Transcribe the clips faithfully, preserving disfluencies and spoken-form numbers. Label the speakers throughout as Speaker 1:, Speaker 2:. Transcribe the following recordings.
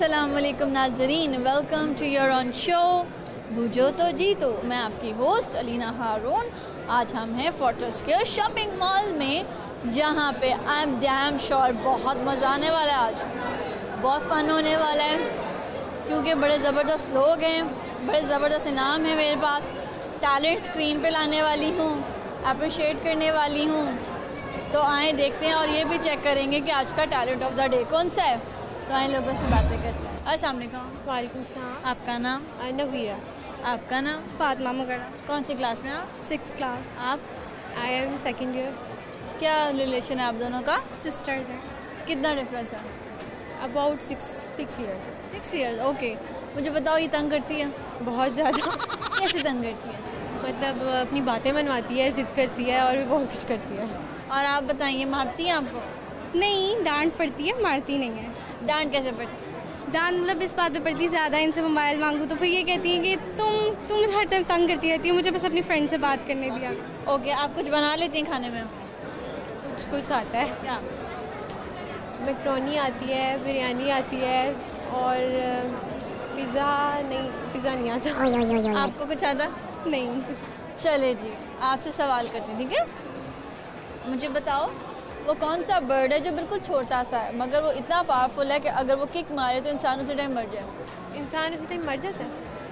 Speaker 1: अस्सलाम वालेकुम नाज़रीन, welcome to your own show Boojho to Jeeto. मैं आपकी होस्ट अलीना हारून। आज हम हैं फोर्ट्रेस के शॉपिंग मॉल में, जहाँ पे आई एम डैम श्योर बहुत मज़ा आने वाला है। आज बहुत फ़न होने वाला है क्योंकि बड़े ज़बरदस्त लोग हैं, बड़े ज़बरदस्त इनाम है मेरे पास। टैलेंट स्क्रीन पे लाने वाली हूँ, अप्रिशिएट करने वाली हूँ। तो आए देखते हैं और ये भी चेक करेंगे कि आज का टैलेंट ऑफ द डे कौन सा है। तो आए लोगों से बातें करते हैं। अस्सलाम वालेकुम।
Speaker 2: वालेकुम सलाम।
Speaker 1: आपका नाम?
Speaker 2: नवीरा।
Speaker 1: आपका नाम?
Speaker 2: फातिमा मगरा।
Speaker 1: कौन सी क्लास में आप?
Speaker 2: Six class.
Speaker 1: आप?
Speaker 2: I am second year.
Speaker 1: क्या रिलेशन है आप दोनों का?
Speaker 2: सिस्टर्स हैं।
Speaker 1: कितना डिफरेंस है?
Speaker 2: About six six years.
Speaker 1: Six years, okay. मुझे बताओ, ये तंग करती है?
Speaker 2: बहुत ज़्यादा।
Speaker 1: कैसे तंग करती है?
Speaker 2: मतलब अपनी बातें मनवाती है, जिद करती है और भी बहुत कुछ करती है।
Speaker 1: और आप बताइए, मारती हैं आपको?
Speaker 2: नहीं, डांट पड़ती है, मारती नहीं है।
Speaker 1: डांट कैसे पड़ती?
Speaker 2: डांट मतलब इस बात पे पड़ती है, ज़्यादा इनसे मोबाइल मांगू तो फिर ये कहती है कि तुम तुम मुझे हर टाइम तंग करती रहती है, मुझे बस अपनी फ्रेंड से बात करने दिया।
Speaker 1: ओके, आप कुछ बना लेती हैं खाने में?
Speaker 2: कुछ कुछ आता है।
Speaker 1: क्या?
Speaker 2: मैक्रोनी आती है, बिरयानी आती है और पिज़्ज़ा नहीं, पिज़्ज़ा नहीं आता।
Speaker 1: आपको कुछ आता?
Speaker 2: नहीं।
Speaker 1: चले जी, आपसे सवाल करती हैं, ठीक है? मुझे बताओ, वो कौन सा बर्ड है जो बिल्कुल छोटा सा है मगर वो इतना पावरफुल है कि अगर वो किक मारे तो इंसान उसी टाइम मर जाए?
Speaker 2: इंसान उसी टाइम मर जाता है?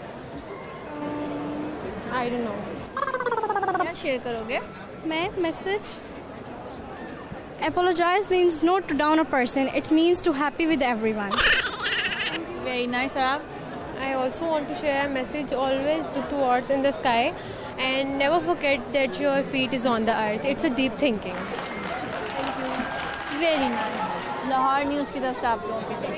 Speaker 2: I don't know.
Speaker 1: क्या शेयर करोगे?
Speaker 2: मैं message apologize means not to down a person, it means to happy with everyone.
Speaker 1: Very nice. और आप?
Speaker 2: I also want to share a message, always look towards in the sky and never forget that your feet is on the earth. It's a deep thinking.
Speaker 1: Very nice. Lahore news की तरफ से आप लोगों के लिए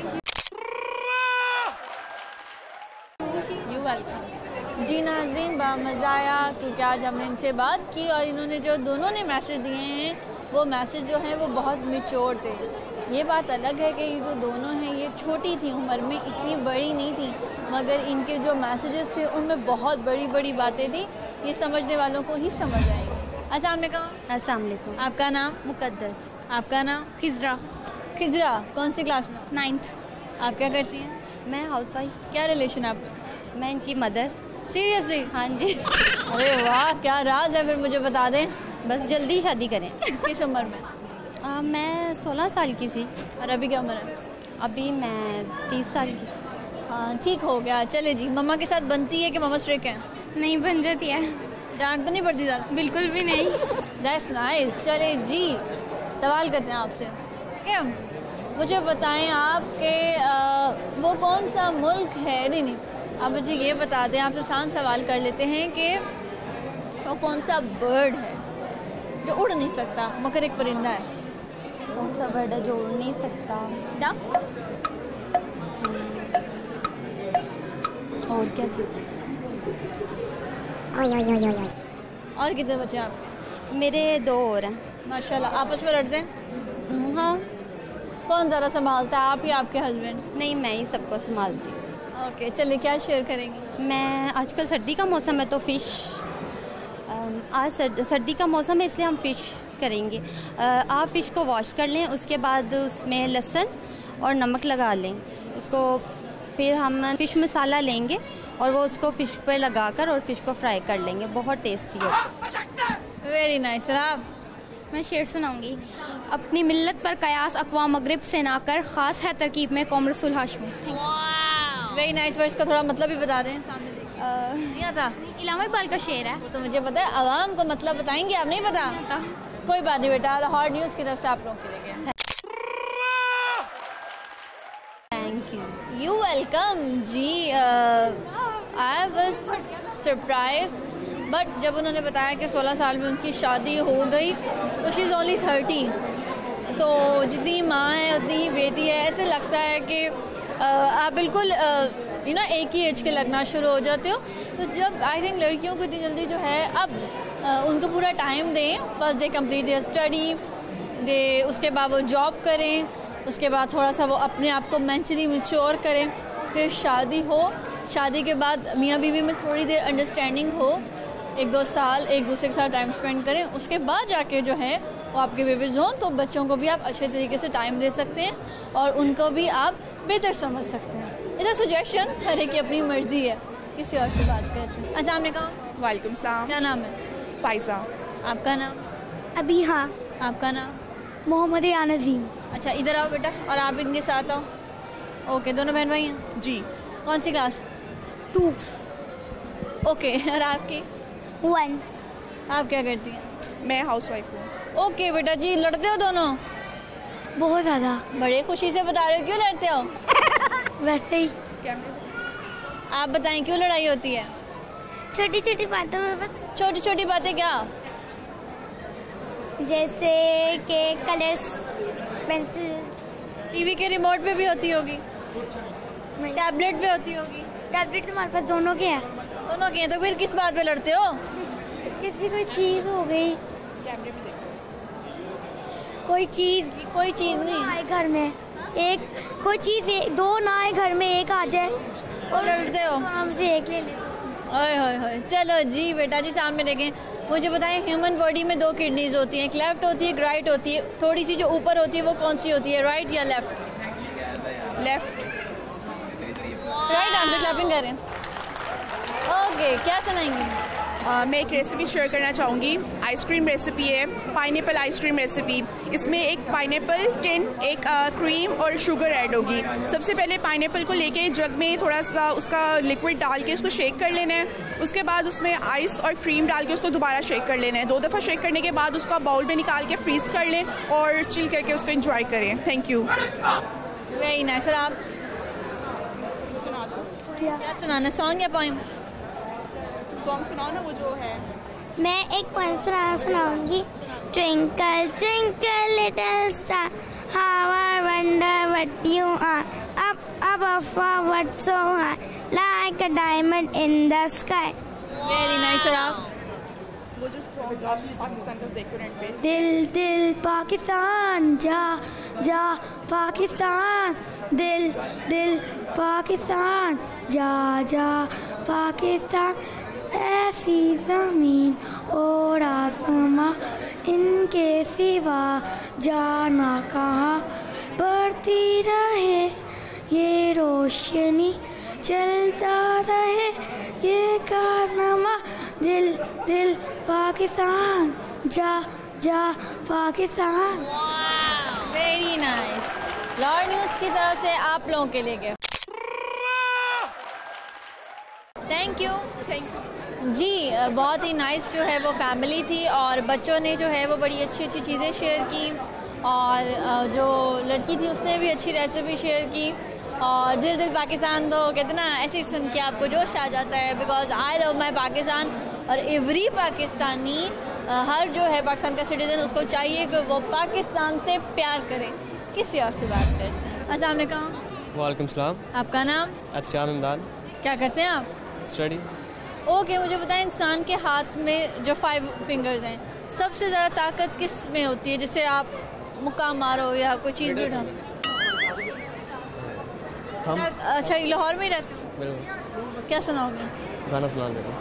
Speaker 1: you welcome. जी नाज़रीन, बड़ा मज़ा आया क्योंकि आज हमने इनसे बात की और इन्होंने जो दोनों ने मैसेज दिए हैं वो मैसेज जो है वो बहुत मैच्योर थे। ये बात अलग है कि ये जो दोनों हैं ये छोटी थी उम्र में, इतनी बड़ी नहीं थी, मगर इनके जो मैसेजेस थे उनमें बहुत बड़ी बड़ी बातें थी। ये समझने वालों को ही समझ आएंगी। अस्सलाम वालेकुम।
Speaker 3: अस्सलाम वालेकुम।
Speaker 1: आपका नाम?
Speaker 3: मुकद्दस।
Speaker 1: आपका नाम?
Speaker 2: खिजरा।
Speaker 1: खिजरा, कौन सी क्लास में?
Speaker 2: नाइन्थ।
Speaker 1: आप क्या करती हैं?
Speaker 3: मैं हाउसवाइफ।
Speaker 1: क्या रिलेशन है आप लोग?
Speaker 3: मैं इनकी मदर।
Speaker 1: सीरियसली?
Speaker 3: हाँ जी।
Speaker 1: अरे वाह, क्या राज है, फिर मुझे बता दें।
Speaker 3: बस जल्दी शादी करें।
Speaker 1: किस उम्र में?
Speaker 3: आ, मैं सोलह साल की थी।
Speaker 1: और अभी क्या उम्र है?
Speaker 3: अभी मैं तीस साल की।
Speaker 1: हाँ, ठीक हो गया। चले जी, मम्मा के साथ बनती है कि मम्मा स्ट्रिक्ट है?
Speaker 2: नहीं बन जाती है।
Speaker 1: डांट तो नहीं पड़ती ज़्यादा?
Speaker 2: बिल्कुल भी नहीं।
Speaker 1: That's nice. चले जी, सवाल करते हैं आपसे, ठीक है? मुझे बताएं आप कि वो कौन सा मुल्क है, नहीं नहीं आप मुझे ये बता दें, आपसे आसान सवाल कर लेते हैं कि वो कौन सा बर्ड है जो उड़ नहीं सकता मगर एक परिंदा है?
Speaker 3: कौन सा बर्ड है जो उड़ नहीं सकता?
Speaker 1: डक।
Speaker 3: और क्या चीज़ है?
Speaker 1: और कितने बच्चे हैं आपके?
Speaker 3: मेरे दो और हैं।
Speaker 1: माशाल्लाह। आपस में लड़ते हैं?
Speaker 3: हाँ।
Speaker 1: कौन ज़्यादा संभालता है, आप या आपके हस्बैंड?
Speaker 3: नहीं, मैं ही सबको संभालती हूँ।
Speaker 1: ओके, चलिए, क्या शेयर करेंगी?
Speaker 3: मैं आजकल सर्दी का मौसम है तो फ़िश, आज सर्द, सर्दी का मौसम है इसलिए हम फ़िश करेंगे। आप फ़िश को वॉश कर लें, उसके बाद उसमें लहसुन और नमक लगा लें। उसको फिर हम फ़िश मसाला लेंगे और वो उसको फ़िश पे लगाकर और फ़िश को फ्राई कर लेंगे। बहुत टेस्टी है।
Speaker 1: Very nice. आप?
Speaker 4: मैं शेर सुनाऊंगी। अपनी मिल्लत पर कयास अक़वाम मगरिब से ना कर, ख़ास है तरकीब में कौम रसूल हाशमी।
Speaker 1: Very nice. पर इसका थोड़ा मतलब भी बता दें। सामने नहीं आता?
Speaker 4: इलामा इकबाल का शेर है।
Speaker 1: तो मुझे पता है, आवाम को मतलब बताएंगे, आप नहीं पता? कोई बात नहीं बेटा, लाहौर न्यूज़ की तरफ से आप लोग के लिए
Speaker 3: थैंक यू।
Speaker 1: यू वेलकम जी। आई वाज सरप्राइज, बट जब उन्होंने बताया कि सोलह साल में उनकी शादी हो गई तो शी इज़ ओनली थर्टी। तो जितनी माँ है उतनी ही बेटी है। ऐसे लगता है कि uh, आप बिल्कुल यू नो एक ही एज के लगना शुरू हो जाते हो। तो जब आई थिंक लड़कियों को इतनी जल्दी जो है अब uh, उनको पूरा टाइम दें। First day complete their study दे, उसके बाद वो जॉब करें, उसके बाद थोड़ा सा वो अपने आप को मेंटली मैच्योर करें, फिर शादी हो। शादी के बाद मियाँ बीवी में थोड़ी देर अंडरस्टैंडिंग हो, एक दो साल एक दूसरे के साथ टाइम स्पेंड करें। उसके बाद जाके जो है वो आपके बेबीज हों तो बच्चों को भी आप अच्छे तरीके से टाइम दे सकते हैं और उनको भी आप बेहतर समझ सकते हैं। इधर सजेशन हर एक की अपनी मर्जी है, किसी और से बात करते हैं। अस्सलाम वालेकुम।
Speaker 5: वालेकुम सलाम।
Speaker 1: क्या नाम है?
Speaker 5: फाइजा।
Speaker 1: आपका नाम?
Speaker 3: अभी हाँ।
Speaker 1: आपका नाम?
Speaker 3: मोहम्मद नज़ीम।
Speaker 1: अच्छा, इधर आओ बेटा और आप इनके साथ आओ। ओके, दोनों बहन भाई हैं?
Speaker 5: जी।
Speaker 1: कौन सी क्लास?
Speaker 3: टू।
Speaker 1: ओके, और आपकी?
Speaker 3: वन।
Speaker 1: आप क्या करती हैं?
Speaker 5: मैं हाउस वाइफ हूँ।
Speaker 1: ओके बेटा जी, लड़ते हो दोनों?
Speaker 3: बहुत ज़्यादा।
Speaker 1: बड़े खुशी से बता रहे हो, क्यों लड़ते हो?
Speaker 3: वैसे ही।
Speaker 1: आप बताएं क्यों लड़ाई होती है?
Speaker 3: छोटी छोटी बातों में बस।
Speaker 1: छोटी छोटी बातें क्या?
Speaker 3: जैसे कि कलर्स, पेंसिल।
Speaker 1: टीवी के रिमोट पे भी होती होगी, टैबलेट पे होती होगी।
Speaker 3: टैबलेट तुम्हारे पास दोनों के हैं?
Speaker 1: दोनों के हैं, तो फिर किस बात पे लड़ते हो?
Speaker 3: किसी कोई चीज़ हो गई, कोई चीज़
Speaker 1: कोई चीज़ नहीं
Speaker 3: आए घर में, एक कोई चीज़ दो ना आए घर में, एक आ जाए
Speaker 1: और लड़ते हो।
Speaker 3: हमसे एक ले ले।
Speaker 1: ओए होए होए, चलो जी बेटा जी, सामने देखें। मुझे बताएं, ह्यूमन बॉडी में दो किडनीज होती हैं, एक लेफ्ट होती है, एक राइट होती है। थोड़ी सी जो ऊपर होती है वो कौन सी होती है, राइट या left?
Speaker 5: Left.
Speaker 1: Right answer, clapping करें। ओके, क्या सुनाएंगी?
Speaker 5: Uh, मैं एक रेसिपी शेयर करना चाहूँगी। आइसक्रीम रेसिपी है, पाइनएप्पल आइसक्रीम रेसिपी। इसमें एक पाइनएप्पल टिन, एक क्रीम और शुगर ऐड होगी। सबसे पहले पाइनएप्पल को लेके जग में थोड़ा सा उसका लिक्विड डाल के उसको शेक कर लेना है। उसके बाद उसमें आइस और क्रीम डाल के उसको दोबारा शेक कर लेना है। दो दफ़ा शेक करने के बाद उसको बाउल में निकाल के फ्रीज कर लें और चिल करके उसको इंजॉय करें। Thank you.
Speaker 1: Very nice. और आप क्या सुनाना, सॉन्ग या पोएम?
Speaker 5: सॉन्ग सुनाओ ना, वो जो है।
Speaker 3: मैं एक पोएम सुना सुनाऊंगी। Twinkle twinkle little star, how I wonder what you are, up above forward so high, like a diamond in the sky.
Speaker 1: Very nice. और आप?
Speaker 5: वो जो सॉन्ग आप पाकिस्तान का देखते हैं पे,
Speaker 3: दिल दिल पाकिस्तान जा जा पाकिस्तान, दिल दिल पाकिस्तान जा जा पाकिस्तान, ऐसी जमीन और आसमां इनके सिवा जाना कहाँ, बढ़ती रहे ये रोशनी, चलता रहे ये कारनामा, दिल दिल पाकिस्तान जा जा Pakistan.
Speaker 1: Very nice. Lahore news की तरफ से आप लोगों के लिए gift. Thank you.
Speaker 5: Thank you
Speaker 1: जी। बहुत ही नाइस जो है वो फैमिली थी और बच्चों ने जो है वो बड़ी अच्छी अच्छी चीज़ें शेयर की और जो लड़की थी उसने भी अच्छी रेसिपी शेयर की और दिल दिल पाकिस्तान तो कहते ना, ऐसे सुन के आपको जोश आ जाता है, because I love my Pakistan. और एवरी पाकिस्तानी, हर जो है पाकिस्तान का सिटीज़न, उसको चाहिए कि वो पाकिस्तान से प्यार करे। किसी और से बात करते हैं। अस्सलाम वालेकुम।
Speaker 6: वालेकुम सलाम।
Speaker 1: आपका नाम?
Speaker 6: अच्छा, इमदाद।
Speaker 1: क्या करते हैं आप?
Speaker 6: स्टडी।
Speaker 1: ओके, मुझे बताएं, इंसान के हाथ में जो फाइव फिंगर्स हैं, सबसे ज़्यादा ताकत किस में होती है, जिससे आप मुक्का मारो या कोई चीज़ भी उठाओ? अच्छा, ये लाहौर में ही रहते हो?
Speaker 6: बिल्कुल।
Speaker 1: क्या सुनाओगे?
Speaker 6: गाना सुना देता।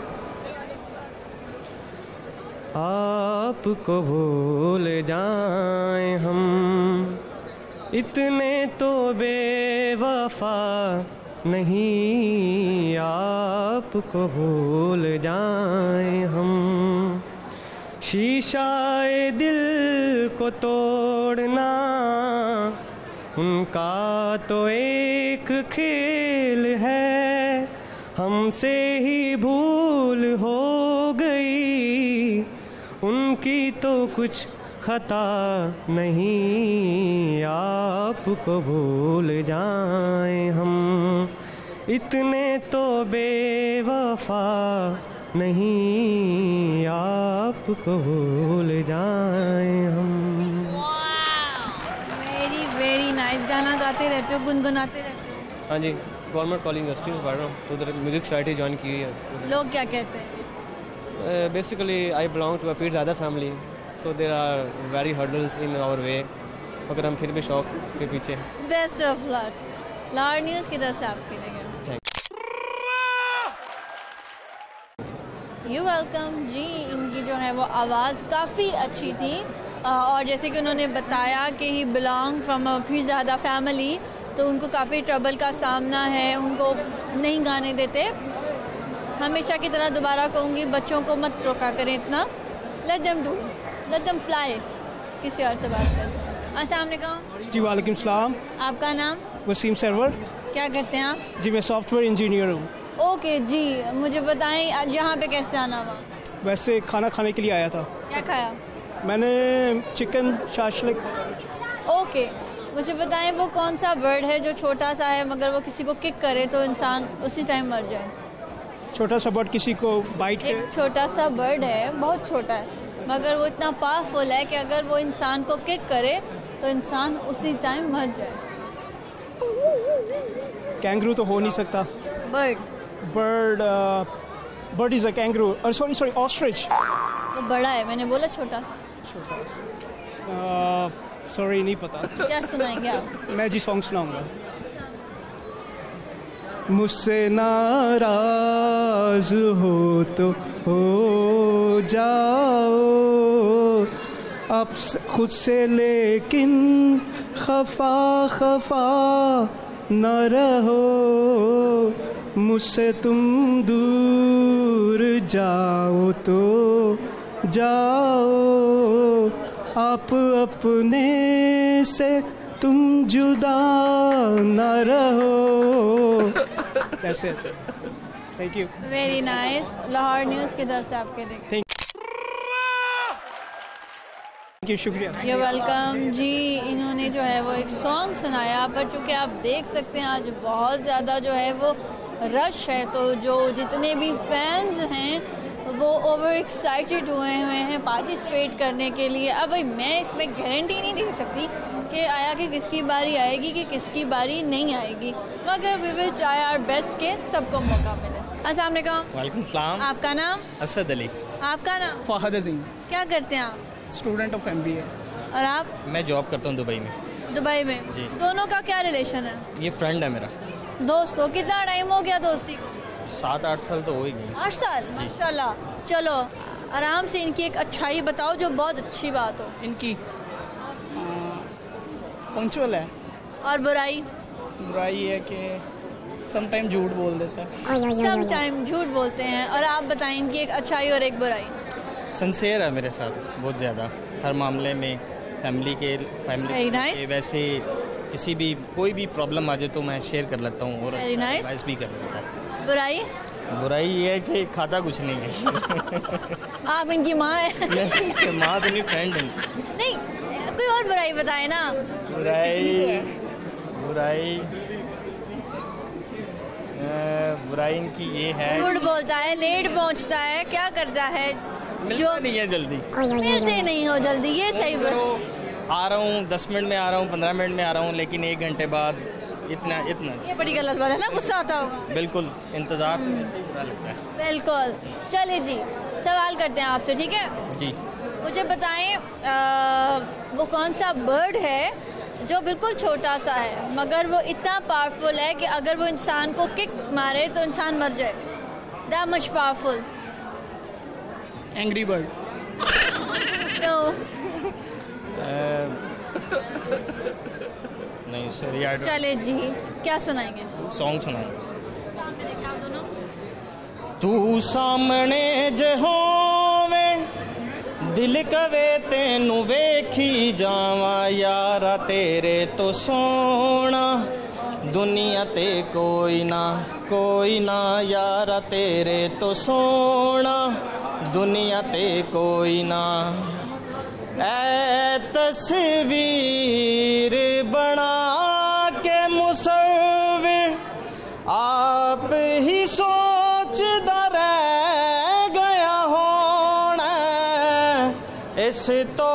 Speaker 6: आपको भूल जाएं हम, इतने तो बेवफा नहीं, आपको भूल जाएं हम, शीशाए दिल को तोड़ना उनका तो एक खेल है, हमसे ही भूल हो गई, उनकी तो कुछ खता नहीं, आपको भूल जाएं हम, इतने तो बेवफा नहीं, आपको भूल जाएं हम।
Speaker 1: Very very nice. गाना गाते रहते हो, गुनगुनाते रहते हो?
Speaker 6: हाँ जी, गवर्नमेंट कॉलेज यूनिवर्सिटी में पढ़ रहा हूँ, तो उधर म्यूज़िक सोसाइटी ज्वाइन की है।
Speaker 1: लोग क्या कहते हैं?
Speaker 6: Basically I belong to a Peerzada family, so there are very hurdles in our way, मगर हम फिर भी शौक के पीछे।
Speaker 1: Best of luck. Lahore news की तरफ से आपके लिए यू वेलकम जी। इनकी जो है वो आवाज़ काफ़ी अच्छी थी और जैसे कि उन्होंने बताया कि he belong from a Peerzada family, तो उनको काफ़ी ट्रबल का सामना है, उनको नहीं गाने देते। हमेशा की तरह दोबारा कहूँगी, बच्चों को मत रोका करें इतना, let them do, let them fly. किसी और से बात करें। अस्सलाम वालेकुम।
Speaker 7: जी वालेकुम सलाम।
Speaker 1: आपका नाम?
Speaker 7: वसीम सरवर।
Speaker 1: क्या करते हैं आप?
Speaker 7: जी मैं सॉफ्टवेयर इंजीनियर हूँ।
Speaker 1: ओके जी, मुझे बताएं आज यहाँ पे कैसे आना हुआ?
Speaker 7: वैसे खाना खाने के लिए आया था।
Speaker 1: क्या खाया?
Speaker 7: मैंने चिकन शाशलिक।
Speaker 1: ओके, मुझे बताएं वो कौन सा बर्ड है जो छोटा सा है मगर वो किसी को किक करे तो इंसान उसी टाइम मर जाए?
Speaker 7: छोटा सा बर्ड किसी को बाइट करे?
Speaker 1: एक छोटा सा बर्ड है, बहुत छोटा है, मगर वो इतना पावरफुल है कि अगर वो इंसान को किक करे तो इंसान उसी टाइम मर जाए।
Speaker 7: कैंगरू तो हो नहीं सकता।
Speaker 1: Bird
Speaker 7: bird bird is a kangaroo. और सॉरी सॉरी ऑस्ट्रिच।
Speaker 1: वो बड़ा है, मैंने बोला छोटा।
Speaker 7: सॉरी नहीं पता।
Speaker 1: क्या सुनाएंगे आप?
Speaker 7: मैं जी सॉन्ग सुनाऊंगा। मुझसे नाराज हो तो हो जाओ अब खुद से, लेकिन खफा खफा न रहो। मुझसे तुम दूर जाओ तो जाओ, आप अपने से तुम जुदा न रहो। कैसे? Thank you.
Speaker 1: Very nice. Lahore news की तरफ से आपके लिए
Speaker 7: थैंक यू, शुक्रिया।
Speaker 1: यू वेलकम जी। इन्होंने जो है वो एक सॉन्ग सुनाया, पर चूँकि आप देख सकते हैं आज बहुत ज़्यादा जो है वो रश है, तो जो जितने भी फैंस हैं वो ओवर एक्साइटेड हुए हुए हैं पार्टिसिपेट करने के लिए। अब भाई मैं इसमें गारंटी नहीं दे सकती कि आया कि किसकी बारी आएगी कि किसकी बारी नहीं आएगी, मगर we will try our best के सबको मौका मिले। अस्सलाम वालेकुम।
Speaker 8: वालेकुम सलाम।
Speaker 1: आपका नाम?
Speaker 8: असद अली।
Speaker 1: आपका नाम?
Speaker 7: फहद अजीम।
Speaker 1: क्या करते हैं आप?
Speaker 7: Student of M B A.
Speaker 1: और आप?
Speaker 8: मैं जॉब करता हूँ दुबई में।
Speaker 1: दुबई में?
Speaker 8: जी।
Speaker 1: दोनों का क्या रिलेशन है?
Speaker 8: ये फ्रेंड है मेरा।
Speaker 1: दोस्तों? कितना टाइम हो गया दोस्ती को?
Speaker 8: सात आठ साल तो हो ही गई।
Speaker 1: आठ साल? माशाल्लाह। चलो आराम से इनकी एक अच्छाई बताओ जो बहुत अच्छी बात हो।
Speaker 7: इनकी पंक्चुअल है।
Speaker 1: और बुराई?
Speaker 7: बुराई है कि समटाइम झूठ बोल देता है।
Speaker 1: सम टाइम झूठ बोलते हैं। और आप बताएं इनकी एक अच्छाई और एक बुराई।
Speaker 8: सिंसियर है मेरे साथ बहुत ज़्यादा, हर मामले में। फैमिली के फैमिली
Speaker 1: Very nice.
Speaker 8: के वैसे किसी भी कोई भी प्रॉब्लम आ जाए तो मैं शेयर कर लेता हूँ और
Speaker 1: Very nice.
Speaker 8: एडवाइस भी कर लेता हूँ।
Speaker 1: बुराई?
Speaker 8: बुराई ये है कि खाता कुछ नहीं है।
Speaker 1: आप इनकी माँ है?
Speaker 8: माँ तो नहीं, फ्रेंड है।
Speaker 1: नहीं, कोई और बुराई बताए ना।
Speaker 8: बुराई बुराई अ, बुराई इनकी ये है,
Speaker 1: झूठ बोलता है, लेट पहुंचता है, क्या करता है?
Speaker 8: जो नहीं है जल्दी,
Speaker 1: मिलते नहीं हो जल्दी, ये सही बात।
Speaker 8: आ रहा हूँ दस मिनट में आ रहा हूँ, पंद्रह मिनट में आ रहा हूँ, लेकिन एक घंटे बाद इतना इतना
Speaker 1: ये बड़ी गलत बात है ना, गुस्सा आता होगा।
Speaker 8: बिल्कुल इंतजार बुरा लगता है।
Speaker 1: बिल्कुल। चलिए जी, सवाल करते हैं आपसे, ठीक है?
Speaker 8: जी।
Speaker 1: मुझे बताएं आ, वो कौन सा बर्ड है जो बिल्कुल छोटा सा है मगर वो इतना पावरफुल है कि अगर वो इंसान को किक मारे तो इंसान मर जाए? That much powerful.
Speaker 7: Angry bird.
Speaker 1: No.
Speaker 8: नहीं सॉरी यार।
Speaker 1: चले जी, क्या सुनाएंगे?
Speaker 8: सॉन्ग सुनाएंगे।
Speaker 1: सामने देखा दोनों।
Speaker 8: तू सामने जे होवे दिल कवे तेनू वेखी जावा, यारा तेरे तो सोना दुनिया ते कोई ना कोई ना, यारा तेरे तो सोना दुनिया ते कोई ना। ऐ तस्वीर बना के मुसव्विर आप ही सोचदा रह गया होना, इस तो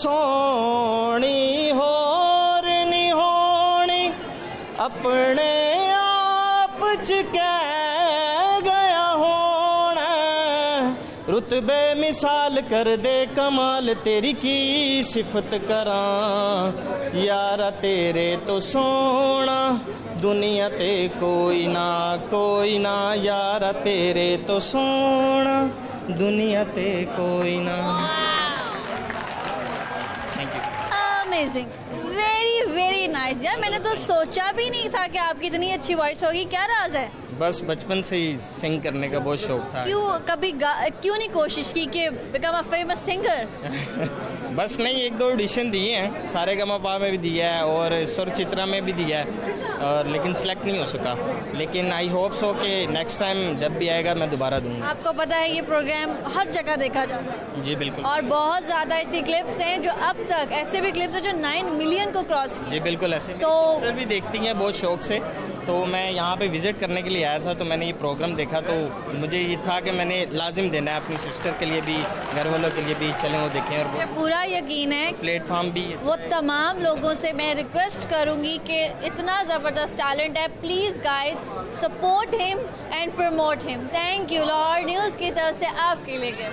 Speaker 8: सोनी होर नहीं होनी, अपने आप च कह गया होना। रुतबे मिसाल कर दे कमाल, तेरी की सिफत करां, यारा तेरे तो सोना दुनिया ते कोई ना कोई ना, यारा तेरे तो सोना दुनिया ते कोई ना। Thank you.
Speaker 1: Amazing, very very nice. Nice यार, मैंने तो सोचा भी नहीं था कि आपकी इतनी अच्छी वॉइस होगी। क्या राज है?
Speaker 8: बस बचपन से ही सिंग करने का बहुत शौक था।
Speaker 1: क्यों कभी क्यों नहीं कोशिश की कि बिकम अ फेमस सिंगर?
Speaker 8: बस नहीं, एक दो ऑडिशन दिए हैं, सारे गा मा पा में भी दिया है और स्वर चित्रा में भी दिया है, और लेकिन सिलेक्ट नहीं हो सका। लेकिन आई होप सो कि नेक्स्ट टाइम जब भी आएगा मैं दोबारा दूंगा।
Speaker 1: आपको पता है ये प्रोग्राम हर जगह देखा जाता है।
Speaker 8: जी बिल्कुल।
Speaker 1: और बहुत ज़्यादा ऐसी क्लिप्स हैं जो अब तक, ऐसे भी क्लिप्स हैं जो नाइन मिलियन को क्रॉस।
Speaker 8: जी बिल्कुल, ऐसे
Speaker 1: तो
Speaker 8: सिस्टर भी देखती हैं बहुत शौक से, तो मैं यहाँ पे विजिट करने के लिए आया था, तो मैंने ये प्रोग्राम देखा तो मुझे ये था कि मैंने लाजिम देना है अपनी सिस्टर के लिए भी, घर वालों के लिए भी, चलें वो देखें। और
Speaker 1: मुझे पूरा यकीन है
Speaker 8: प्लेटफॉर्म भी
Speaker 1: वो तमाम लोगों से मैं रिक्वेस्ट करूंगी कि इतना ज़बरदस्त टैलेंट है, please guys support him and promote him. Thank you. Lahore news की तरफ से आपके लिए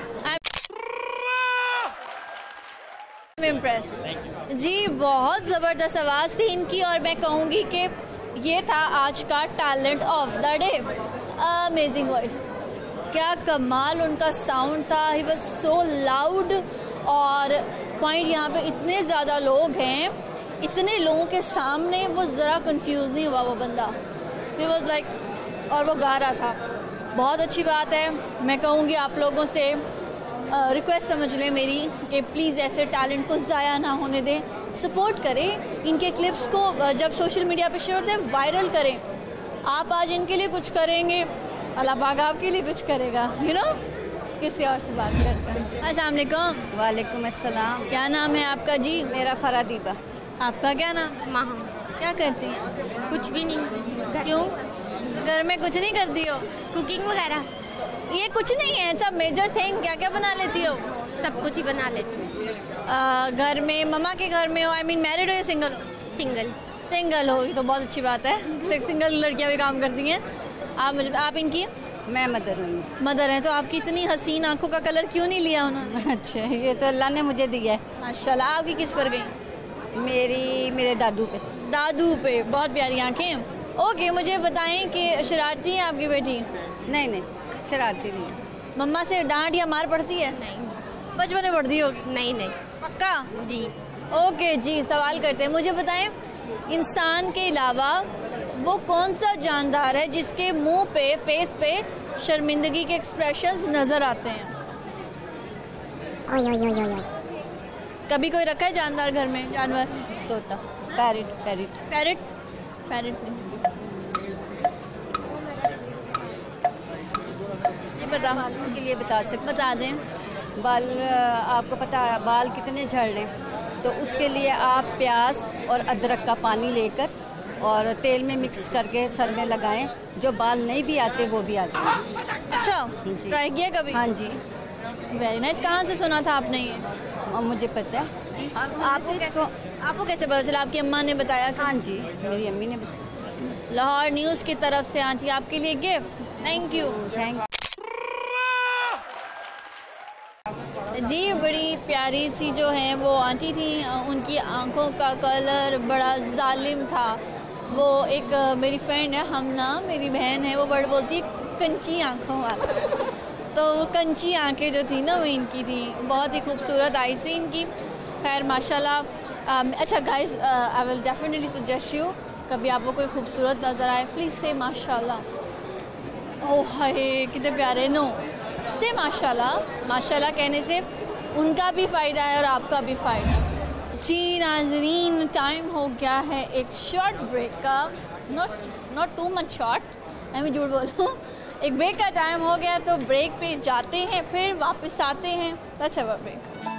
Speaker 1: इम्प्रेस जी, बहुत ज़बरदस्त आवाज़ थी इनकी, और मैं कहूँगी कि ये था आज का talent of the day. Amazing voice, क्या कमाल उनका साउंड था, ही वाज सो लाउड। और पॉइंट यहाँ पे इतने ज़्यादा लोग हैं, इतने लोगों के सामने वो ज़रा कंफ्यूज नहीं हुआ वो बंदा, ही वाज लाइक, और वो गा रहा था। बहुत अच्छी बात है। मैं कहूँगी आप लोगों से रिक्वेस्ट uh, समझ लें मेरी कि प्लीज़ ऐसे टैलेंट को ज़ाया ना होने दें, सपोर्ट करें इनके क्लिप्स को, uh, जब सोशल मीडिया पे शेयर होते हैं वायरल करें। आप आज इनके लिए कुछ करेंगे, अल्लाह पाक आपके लिए कुछ करेगा, यू नो। किसी और से बात करते हैं। अस्सलाम वालेकुम।
Speaker 3: वालेकुम अस्सलाम।
Speaker 1: क्या नाम है आपका जी?
Speaker 3: मेरा फरादीबा।
Speaker 1: आपका क्या नाम?
Speaker 3: माहा।
Speaker 1: क्या करती हैं?
Speaker 3: कुछ भी नहीं।
Speaker 1: क्यों? घर में कुछ नहीं करती हो?
Speaker 3: कुकिंग वगैरह?
Speaker 1: ये कुछ नहीं है, सब मेजर थिंग। क्या क्या बना लेती हो?
Speaker 3: सब कुछ ही बना लेती हूँ।
Speaker 1: घर में, मम्मा के घर में हो? आई मीन मैरिड हो या सिंगल?
Speaker 3: सिंगल।
Speaker 1: सिंगल हो तो बहुत अच्छी बात है, सिंगल लड़कियां भी काम करती हैं। आप मुझे आप इनकी?
Speaker 3: मैं मदर हूँ।
Speaker 1: मदर हैं, तो आपकी इतनी हसीन आंखों का कलर क्यों नहीं लिया उन्होंने?
Speaker 3: अच्छा, ये तो अल्लाह ने मुझे दिया है।
Speaker 1: माशाल्लाह। आपकी किस पर गई?
Speaker 3: मेरी मेरे दादू पे।
Speaker 1: दादू पे। बहुत प्यारी आंखें। ओके, मुझे बताएं कि शरारती है आपकी बेटी?
Speaker 3: नहीं नहीं, शरारती नहीं।
Speaker 1: मम्मा से डांट या मार पड़ती है?
Speaker 3: नहीं।
Speaker 1: बचपन में पड़ती हो?
Speaker 3: नहीं नहीं।
Speaker 1: पक्का?
Speaker 3: जी।
Speaker 1: ओके जी, सवाल करते हैं। मुझे बताएं, इंसान के अलावा वो कौन सा जानदार है जिसके मुंह पे, फेस पे शर्मिंदगी के एक्सप्रेशंस नजर आते हैं?
Speaker 3: ओय ओय ओय ओय।
Speaker 1: कभी कोई रखा है जानदार घर में? जानवर?
Speaker 3: तोता। पैरट। पैरट।
Speaker 1: पैरट? पैरट नहीं पता।
Speaker 3: बालों के लिए बता सकते?
Speaker 1: बता दें।
Speaker 3: बाल, आपको पता है बाल कितने झड़ रहे हैं, तो उसके लिए आप प्याज और अदरक का पानी लेकर और तेल में मिक्स करके सर में लगाएं, जो बाल नहीं भी आते वो भी आते हैं।
Speaker 1: अच्छा, ट्राई किया कभी?
Speaker 3: हाँ जी।
Speaker 1: Very nice. कहाँ से सुना था आपने ये?
Speaker 3: मुझे पता है।
Speaker 1: आपको इसको आपको कैसे पता चला? आपकी अम्मा ने बताया?
Speaker 3: हाँ जी, मेरी अम्मी ने बताया।
Speaker 1: लाहौर न्यूज़ की तरफ से आंटी आपके लिए gift. Thank you.
Speaker 3: Thank you
Speaker 1: जी। बड़ी प्यारी सी जो है वो आंटी थी, उनकी आंखों का कलर बड़ा जालिम था। वो एक मेरी फ्रेंड है हमना, मेरी बहन है, वो बड़ बोलती है कंची आंखों वाला। तो वो कंची आंखें जो थी ना वो इनकी थी, बहुत ही खूबसूरत आईज थी इनकी। खैर माशाल्लाह। अच्छा guys, I will definitely suggest you, कभी आपको कोई खूबसूरत नज़र आए प्लीज़ से माशाल्लाह। ओह हाय कितने प्यारे। नो से माशाल्लाह। माशाल्लाह कहने से उनका भी फ़ायदा है और आपका भी फ़ायदा। जी नाज़रीन, टाइम हो गया है एक शॉर्ट ब्रेक का। Not not too much short, मैं झूठ बोलूँ। एक ब्रेक का टाइम हो गया, तो ब्रेक पे जाते हैं, फिर वापस आते हैं। Let's have a break.